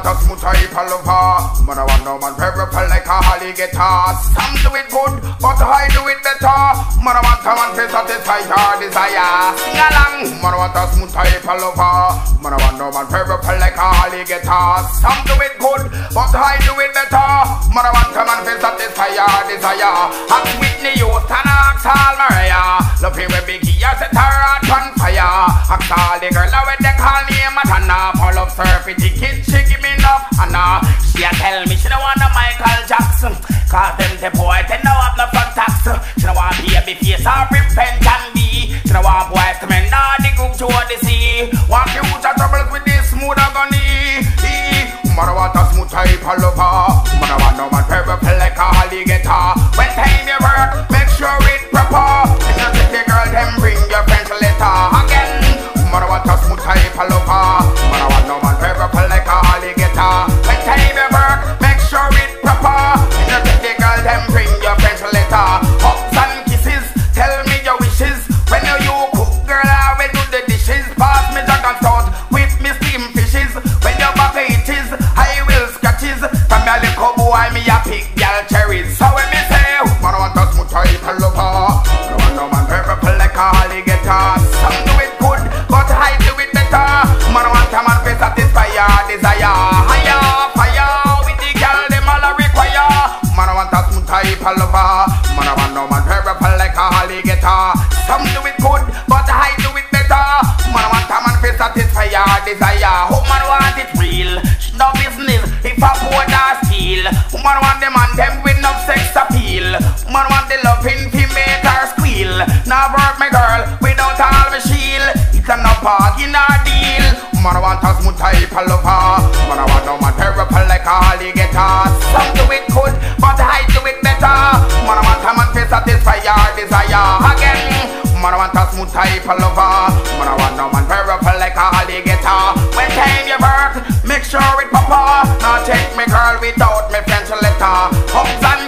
a smooth type of lover. Man, I want no man very like a alligator. Some do it good, but I do it better. Man, I want a man to satisfy your desire. Sing along. Man, I want a smooth type of lover. Man, I want no man very like a alligator. Some do it good, but I do it better. Man, I want a man to satisfy your desire. Ask Whitney Houston, ask all Maria. Love him with Biggie, I set her heart on fire. Ask all the girl with the call name Matana. Pull up surfy ticket, she give me enough. And she a tell me she don't want no Michael Jackson. Cause them the boy, they know have no front tax. She don't want baby face or repent and be. She don't want boys to men, nah, they go to the sea. Want future troubles with this smooth agony. Man, I want a smooth type of lover. Man, I want no man purple like a alligator. When time you work, make sure it proper. If you take the girl, then bring your friends later. Again, man, I want a smooth type of lover. Man, I want no man purple like a alligator. When time you work, make sure it proper. If you take the girl, then bring your friends later. Hugs and kisses, tell me your wishes. When you cook, girl, I will do the dishes. Pass me jug and salt with me steamed fishes. When your back it is, I will scratches. From your little boy, me a pick girl cherries. So when me say, man, I want a smooth type of lover. I want no man purple like a alligator. Some do it good, but I do it better. Man, I want a man to satisfy your desire. Higher, fire, with the girl, them all a require. Man, I want a smooth type of lover. Man, I want no man purple like a alligator. Some do it good, but I do it better. Man, I want a man to satisfy your desire. Woman want it real, she no business if a poor or steal. Woman want them and them with no sex appeal. Woman want the loving to make her squeal. Now work my girl without all the shield. It's a no bargain or deal. Man, I want a smooth type of lover. Man, I want no man purple like a alligator. Some do it good, but I do it better. Man, I want a man to satisfy your desire. Again, man, I want a smooth type of lover. Man, I want no man purple like a alligator. When time you work, make sure it proper. Now take me girl without me French letter. Hugs and